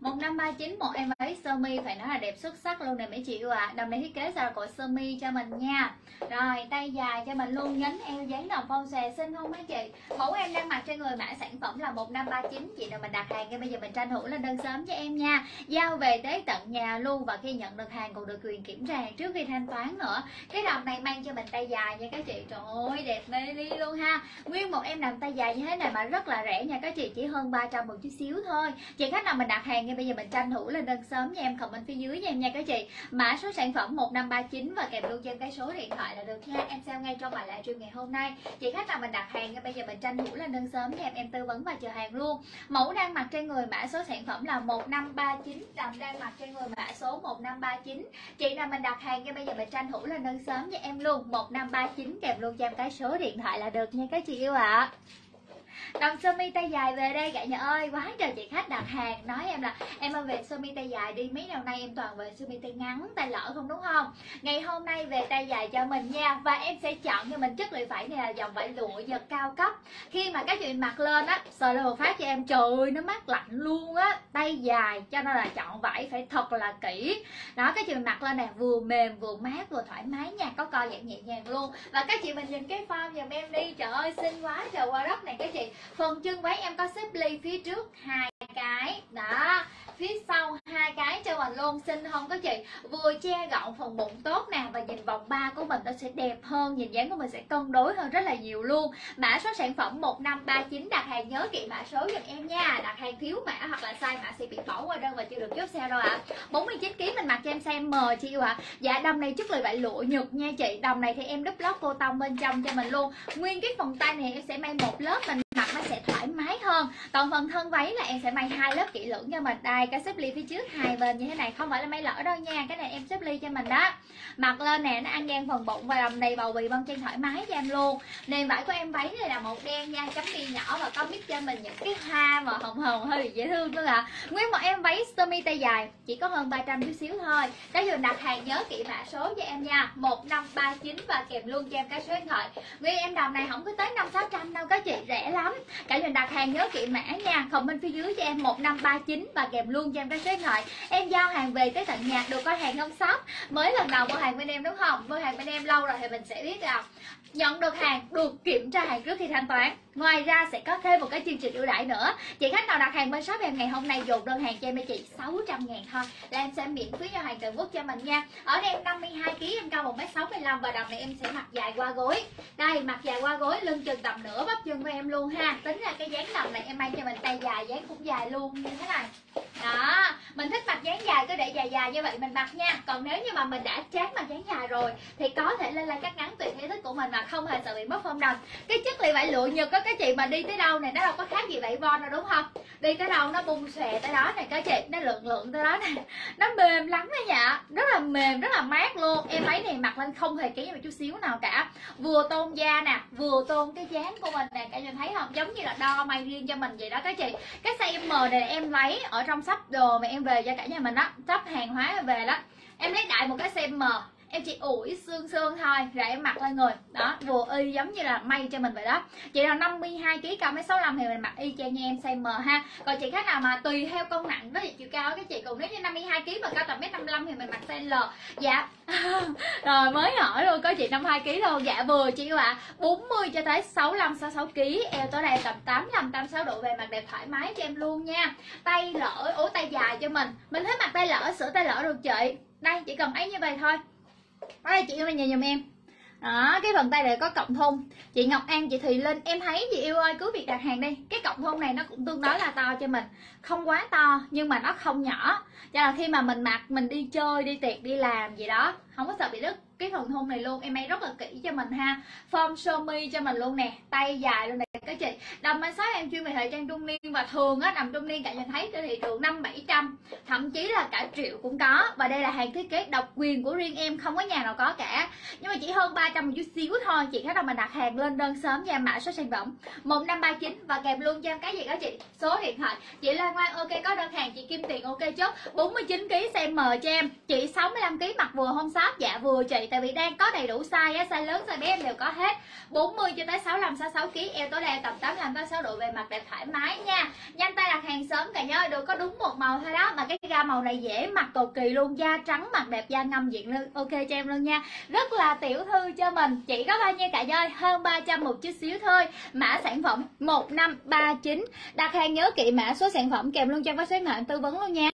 1539 một em váy sơ mi phải nói là đẹp xuất sắc luôn nè mấy chị yêu ạ. Đầm này thiết kế sao cổ sơ mi cho mình nha. Rồi tay dài cho mình luôn, nhánh eo dáng đồng phong xòe xinh không mấy chị. Mẫu em đang mặc trên người mã sản phẩm là 1539. Chị nào mình đặt hàng ngay bây giờ mình tranh thủ lên đơn sớm cho em nha. Giao về tới tận nhà luôn, và khi nhận được hàng còn được quyền kiểm tra hàng trước khi thanh toán nữa. Cái đầm này mang cho mình tay dài nha các chị. Trời ơi đẹp mê ly luôn ha. Nguyên một em đầm tay dài như thế này mà rất là rẻ nha các chị, chỉ hơn 300 một chút xíu thôi. Chị khách nào mình đặt hàng ngay bây giờ mình tranh thủ lên đơn sớm nha em, comment phía dưới cho em nha các chị. Mã số sản phẩm 1539 và kèm luôn cho em cái số điện thoại là được nha. Em sale ngay trong bài livestream ngày hôm nay. Chị khách nào mình đặt hàng ngay bây giờ mình tranh thủ lên đơn sớm nha em tư vấn và chờ hàng luôn. Mẫu đang mặc trên người mã số sản phẩm là 1539, đầm đang mặc trên người mã số 1539. Chị nào mình đặt hàng ngay bây giờ mình tranh thủ lên đơn sớm cho em luôn 1539 kèm luôn cho em cái số điện thoại là được nha các chị yêu ạ. Đầm sơ mi tay dài về đây cả nhà ơi, quá trời chị khách đặt hàng nói em là em ơi về sơ mi tay dài đi, mấy năm nay em toàn về sơ mi tay ngắn tay lỡ không đúng không. Ngày hôm nay về tay dài cho mình nha, và em sẽ chọn cho mình chất liệu vải này là dòng vải lụa Nhật cao cấp. Khi mà các chị mặc lên á, sờ lên một phát cho em trời ơi nó mát lạnh luôn á, tay dài cho nên là chọn vải phải thật là kỹ. Đó các chị mình mặc lên nè, vừa mềm vừa mát vừa thoải mái nha, có co giãn nhẹ nhàng luôn. Và các chị mình nhìn cái form giùm em đi, trời ơi xinh quá trời qua đất này các chị. Phần chân váy em có xếp ly phía trước 2 cái, đó, phía sau 2 cái cho mình luôn, xinh không các chị. Vừa che gọn phần bụng tốt nè, và nhìn vòng ba của mình nó sẽ đẹp hơn, nhìn dáng của mình sẽ cân đối hơn rất là nhiều luôn. Mã số sản phẩm 1539, đặt hàng nhớ kỹ mã số giùm em nha. Đặt hàng thiếu mã hoặc là sai mã sẽ bị bỏ qua đơn và chưa được chốt sale đâu ạ. 49 kg mình mặc cho em size M chị yêu ạ. Dạ đầm này chất liệu vải lụa Nhật nha chị. Đầm này thì em đúp lót cô tông bên trong cho mình luôn. Nguyên cái phần tay này em sẽ may một lớp, mình mặc nó sẽ thoải mái hơn. Còn phần thân váy là em sẽ may 2 lớp kỹ lưỡng cho mình. Đây cái xếp ly phía trước hai bên như thế này, không phải là may lỡ đâu nha, cái này em xếp ly cho mình đó. Mặc lên nè nó ăn ngang phần bụng và đầm đầy bầu bì bông trên thoải mái cho em luôn. Nền vải của em váy này là màu đen nha, chấm bi nhỏ và có mix cho mình những cái hoa mà hồng hồng hơi dễ thương nữa ạ. Nguyên một em váy sơ mi tay dài chỉ có hơn 300 chút xíu thôi. Các bạn đặt hàng nhớ kỹ mã số cho em nha, 1539 và kèm luôn cho em cái số điện thoại. Nguyên em đầm này không có tới 500-600 đâu các chị, rẻ lắm. Cả nhà đặt hàng nhớ kỹ mã nha, comment phía dưới cho em 1539 và kèm luôn cho em cái số điện thoại. Em giao hàng về tới tận nhà, được có hàng không shop. Mới lần đầu mua hàng bên em đúng không? Mua hàng bên em lâu rồi thì mình sẽ biết là nhận được hàng được kiểm tra hàng trước khi thanh toán. Ngoài ra sẽ có thêm một cái chương trình ưu đãi nữa. Chị khách nào đặt hàng bên shop em ngày hôm nay dồn đơn hàng cho em chị 600.000 thôi là em sẽ miễn phí giao hàng toàn quốc cho mình nha. Ở đây em 52 kg, em cao 1m65 và đầm này em sẽ mặc dài qua gối. Đây mặc dài qua gối, lưng chừng tầm nửa bắp chân của em luôn ha. Tính ra cái dáng đầm này em mang cho mình tay dài, dáng cũng dài luôn như thế này. Đó, mình thích mặc dáng dài cứ để dài dài như vậy mình mặc nha. Còn nếu như mà mình đã chán mặc dáng dài rồi thì có thể lên cắt ngắn tùy theo thích của mình mà không hề sợ bị mất phong đầm. Cái chất liệu vải lụa Nhật có các chị mà đi tới đâu này nó đâu có khác gì vải von đâu đúng không? Đi tới đâu nó bung xòe tới đó này các chị, nó lượng lượng tới đó này. Nó mềm lắm đó nha, rất là mềm, rất là mát luôn. Em váy này mặc lên không hề kém một chút xíu nào cả. Vừa tôn da nè, vừa tôn cái dáng của mình nè, cả nhà thấy không? Giống như là đo may riêng cho mình vậy đó các chị. Cái size M này em lấy ở trong shop đồ mà em về cho cả nhà mình đó, shop hàng hóa về đó. Em lấy đại một cái size M, em chỉ ủi xương xương thôi rồi em mặc lên người đó, vừa y giống như là may cho mình vậy đó. Chị nào 52 kg cao 1m65 thì mình mặc y chang như em size M ha. Còn chị khách nào mà tùy theo cân nặng với chiều cao các chị, còn nếu như 52 kg mà cao tầm 1m55 thì mình mặc size L. Dạ rồi mới hỏi luôn, có chị 52 kg luôn. Dạ vừa chị ạ, 40 cho tới 65-66 kg, eo tới đây tầm 85-86 độ, về mặc đẹp thoải mái cho em luôn nha. Tay lỡ, tay dài cho mình thích mặc tay lỡ, sửa tay lỡ được chị. Đây chỉ cần ấy như vậy thôi. Đây chị yêu này nhìn giùm em. Đó, cái phần tay này có cọng thun. Chị Ngọc An, chị Thùy Linh, em thấy chị yêu ơi cứ việc đặt hàng đi. Cái cọng thun này nó cũng tương đối là to cho mình. Không quá to nhưng mà nó không nhỏ. Cho là khi mà mình mặc, mình đi chơi, đi tiệc, đi làm gì đó, không có sợ bị đứt. Cái phần thun này luôn em may rất là kỹ cho mình ha. Form sơ mi cho mình luôn nè, tay dài luôn nè các chị. Đầm anh shop em chuyên về thời trang trung niên, và thường á đầm trung niên cả nhà thấy trên thị trường 500-700, thậm chí là cả triệu cũng có. Và đây là hàng thiết kế độc quyền của riêng em, không có nhà nào có cả. Nhưng mà chỉ hơn 300 một chút xíu thôi. Chị khách nào mình đặt hàng lên đơn sớm cho em mã số sản phẩm 1539 và kèm luôn cho em cái gì đó chị, số điện thoại. Chị Lan Ngoan ok có đơn hàng, chị Kim Tiền ok chốt. 49 kg size M cho em. Chị 65 kg mặc vừa không sao. shop. Dạ vừa chị, tại vì đang có đầy đủ size á, size lớn size bé em đều có hết. 40 cho tới 65 66 kg, eo tối đa tầm 85 tới 6 độ, về mặt đẹp thoải mái nha. Nhanh tay đặt hàng sớm cả nhớ, được có đúng một màu thôi đó, mà cái gam màu này dễ mặc cực kỳ luôn, da trắng mặt đẹp, da ngâm diện luôn, ok cho em luôn nha. Rất là tiểu thư cho mình, chỉ có bao nhiêu cả ơi, hơn 300 một chút xíu thôi. Mã sản phẩm 1539, đặt hàng nhớ kỹ mã số sản phẩm kèm luôn cho bác số điện thoại tư vấn luôn nha.